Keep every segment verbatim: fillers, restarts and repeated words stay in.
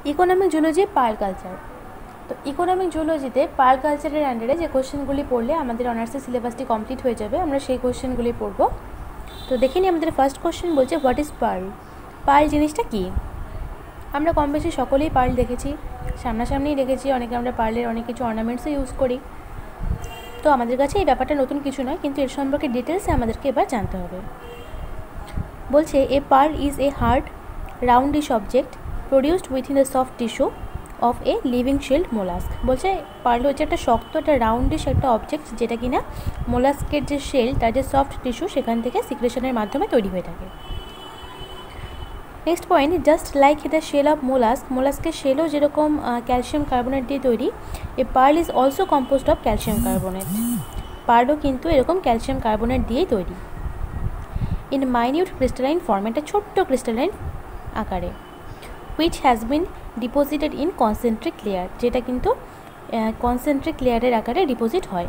Economic zoology pearl culture. তো economic জুলজিতে pearl কালচারের আন্ডারে যে কোশ্চেনগুলি পড়লে আমাদের অনার্সের সিলেবাসটি কমপ্লিট হয়ে যাবে, আমরা সেই কোশ্চেনগুলি পড়ব। তো দেখে নিই, আমাদের ফার্স্ট কোশ্চেন বলছে হোয়াট ইজ পার্ল। পার্ল জিনিসটা কী? আমরা কম বেশি সকলেই পার্ল দেখেছি, সামনাসামনিই দেখেছি, অনেকে আমরা পার্লের অনেক কিছু অর্নামেন্টসও ইউজ করি। তো আমাদের কাছে এই ব্যাপারটা নতুন কিছু নয়, কিন্তু এর সম্পর্কে ডিটেলসে আমাদেরকে এবার জানতে হবে। বলছে a pearl is a hard roundish object produced within the soft tissue of a living shelled mollusc. বলছে পার্ল হচ্ছে একটা শক্ত, একটা রাউন্ডিশ একটা অবজেক্ট, যেটা কিনা মোলাস্কের যে শেল, তার যে সফট টিস্যু, সেখান থেকে সিক্রেশনের মাধ্যমে তৈরি হয়ে থাকে। Next point, just like the shell of mollusc, মোলাস্কের শেলও যেরকম ক্যালসিয়াম কার্বনেট দিয়ে তৈরি, a pearl is also composed of calcium carbonate. পার্লও কিন্তু এরকম ক্যালসিয়াম কার্বনেট দিয়েই তৈরি। ইন মাইনিউট ক্রিস্টালাইন ফর্ম, একটা ছোট্ট ক্রিস্টালাইন আকারে। Which has been deposited in concentric layer, যেটা কিন্তু কনসেন্ট্রিক লেয়ারের আকারে ডিপোজিট হয়।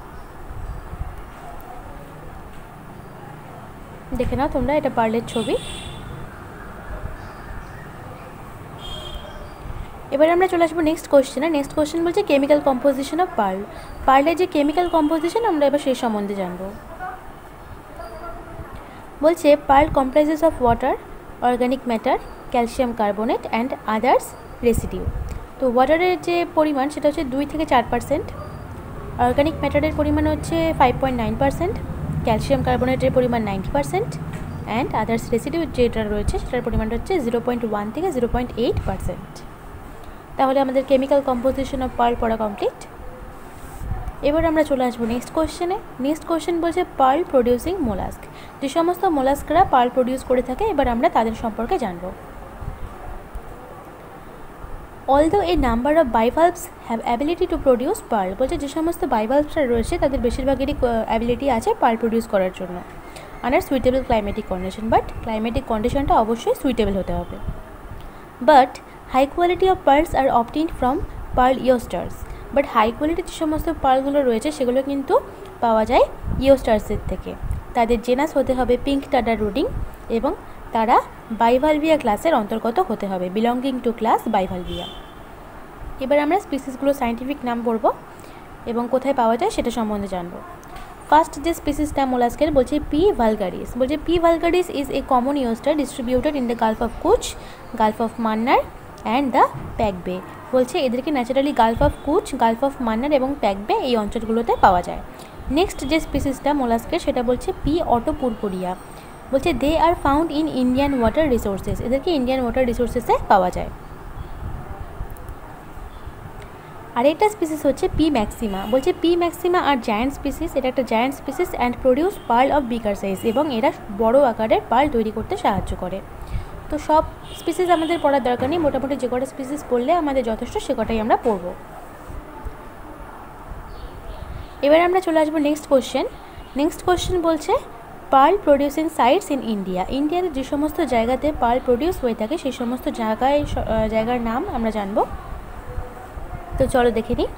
দেখে নাও তোমরা, এটা পার্লের ছবি। এবার আমরা চলে আসবো নেক্সট কোশ্চেনে। নেক্সট কোশ্চেন বলছে কেমিক্যাল কম্পোজিশন অফ পার্ল। পার্লের যে কেমিক্যাল কম্পোজিশন, আমরা এবার সেই সম্বন্ধে জানবো। বলছে pearl comprises of water, organic matter, calcium carbonate and others residue. তো ওয়াটারের যে পরিমাণ সেটা হচ্ছে দুই থেকে চার পার্সেন্ট, অর্গানিক ম্যাটারের পরিমাণ হচ্ছে five point nine percent, calcium কার্বনেটের পরিমাণ ninety percent and others residue যেটা রয়েছে সেটার পরিমাণটা হচ্ছে জিরো পয়েন্ট ওয়ান থেকে জিরো পয়েন্ট এইট পার্সেন্ট। তাহলে আমাদের কেমিক্যাল কম্পোজিশন অফ পার্ল পড়া কমপ্লিট। এবার আমরা চলে আসবো নেক্সট কোশ্চেনে। নেক্সট কোশ্চেন বলছে পার্ল প্রডিউসিং মোলাস্ক। যে সমস্ত মোলাস্করা পার্ল প্রডিউস করে থাকে, এবার আমরা তাদের সম্পর্কে জানব। Although a number of bivalves have ability to produce pearl. বলছে যে সমস্ত বাইভালভসরা রয়েছে তাদের বেশিরভাগেরই অ্যাবিলিটি আছে পার্ল প্রডিউস করার জন্য, under suitable climatic condition. But climatic কন্ডিশনটা অবশ্যই সুইটেবল হতে হবে। But high quality of pearls are obtained from pearl oysters. But high কোয়ালিটির যে সমস্ত পার্লগুলো রয়েছে সেগুলো কিন্তু পাওয়া যায় ইওস্টার্সের থেকে। তাদের জেনাস হতে হবে পিঙ্ক টাডার রুডিং এবং তারা বাইভালভিয়া ক্লাসের অন্তর্গত হতে হবে, বিলঙ্গিং টু ক্লাস বাইভালভিয়া। এবার আমরা স্পিসিসগুলো সায়েন্টিফিক নাম পড়ব এবং কোথায় পাওয়া যায় সেটা সম্বন্ধে জানব। ফার্স্ট যে স্পিসিসটা মোলাস্কের বলছে পি ভালগারিস। বলছে P vulgaris is a common oyster distributed in the gulf of Kutch, gulf of Mannar and the Palk Bay. বলছে এদেরকে naturally gulf of Kutch, gulf of Mannar এবং প্যাকবে এই অঞ্চলগুলোতে পাওয়া যায়। নেক্সট যে স্পিসিসটা মোলাস্কের সেটা বলছে পি অটোপুরপুরিয়া। বলছে they are found in Indian water resources. এদেরকে ইন্ডিয়ান ওয়াটার রিসোর্সেসে পাওয়া যায়। আরেকটা স্পিসিস হচ্ছে পি ম্যাক্সিমা। বলছে P maxima are giant species, এটা একটা giant species and produce pearl of bigger size, এবং এরা বড় আকারের পার্ল তৈরি করতে সাহায্য করে। তো সব স্পিসিস আমাদের পড়ার দরকার নেই, মোটামুটি যে কটা স্পিসিস পড়লে আমাদের যথেষ্ট সে কটাই আমরা পড়ব। এবার আমরা চলে আসবো নেক্সট কোশ্চেন। নেক্সট কোশ্চেন বলছে pearl producing sites in India. ইন্ডিয়াতে যে সমস্ত জায়গাতে পার্ল প্রডিউস হয়ে থাকে সেই সমস্ত জায়গায় জায়গার নাম আমরা জানবো। তো চলো দেখে নিই।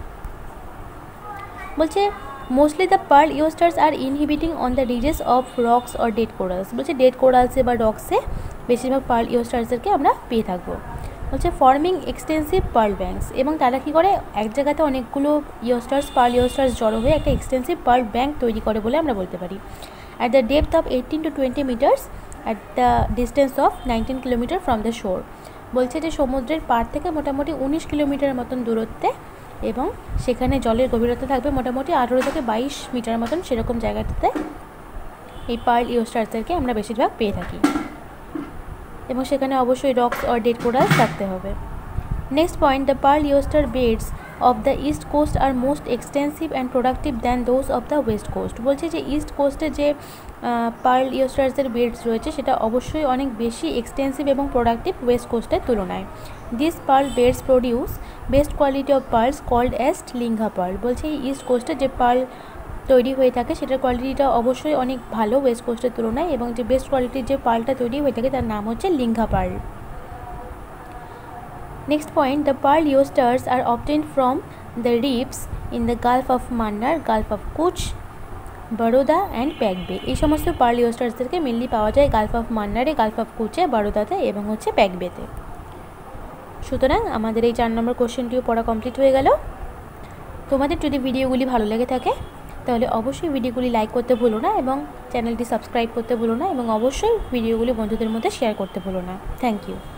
বলছে mostly the pearl oysters are inhibiting on the ridges of rocks or dead corals. বলছে ডেড কোরালসে বা রক্সে বেশিরভাগ পার্ল ইওস্টার্সদেরকে আমরা পেয়ে থাকবো। বলছে ফর্মিং এক্সটেন্সিভ পার্ল ব্যাঙ্কস, এবং তারা কী করে এক জায়গাতে অনেকগুলো ইওস্টার্স পার্ল ইওস্টার্স জড়ো হয়ে একটা এক্সটেন্সিভ পার্ল ব্যাঙ্ক তৈরি করে বলে আমরা বলতে পারি। At the depth of eighteen to twenty metres at the distance of nineteen kilometre from the shore. বলছে যে সমুদ্রের পাড় থেকে মোটামুটি উনিশ কিলোমিটার মতন দূরত্বে, এবং সেখানে জলের গভীরতা থাকবে মোটামুটি আঠেরো থেকে বাইশ মিটার মতন, সেরকম জায়গাটাতে এই পার্ল ইওস্টার্সদেরকে আমরা বেশিরভাগ পেয়ে থাকি, এবং সেখানে অবশ্যই রক্স অর ডেড কোরালস থাকতে হবে। Next point, the pearl oyster beds of the east coast are most extensive and productive than those of the west coast. বলছে যে ইস্ট কোস্টে যে পার্ল ইওস্টার্সের বেডস রয়েছে সেটা অবশ্যই অনেক বেশি এক্সটেন্সিভ এবং প্রোডাক্টিভ ওয়েস্ট কোস্টের তুলনায়। This pearl beds produce best quality of pearls called as Lingah pearl. বলছে এই ইস্ট কোস্টে যে পার্ল তৈরি হয়ে থাকে সেটার কোয়ালিটিটা অবশ্যই অনেক ভালো ওয়েস্ট কোস্টের তুলনায়, এবং যে বেস্ট কোয়ালিটির যে পার্লটা তৈরি হয়ে থাকে তার নাম হচ্ছে Lingah pearl. Next point, the pearl oysters are obtained from the reefs in the gulf of Mannar, gulf of Kutch, Baroda and প্যাকবে। এই সমস্ত পার্ল ইওস্টার্সদেরকে মেনলি পাওয়া যায় গালফ অফ মান্নারে, গালফ অফ কুচে, বরোদাতে এবং হচ্ছে প্যাকবেতে। সুতরাং আমাদের এই চার নম্বর কোশ্চেনটিও পড়া কমপ্লিট হয়ে গেল। তোমাদের যদি ভিডিওগুলি ভালো লেগে থাকে তাহলে অবশ্যই ভিডিওগুলি লাইক করতে ভুলো না এবং চ্যানেলটি সাবস্ক্রাইব করতে ভুলো না এবং অবশ্যই ভিডিওগুলি বন্ধুদের মধ্যে শেয়ার করতে ভুলো না। Thank you.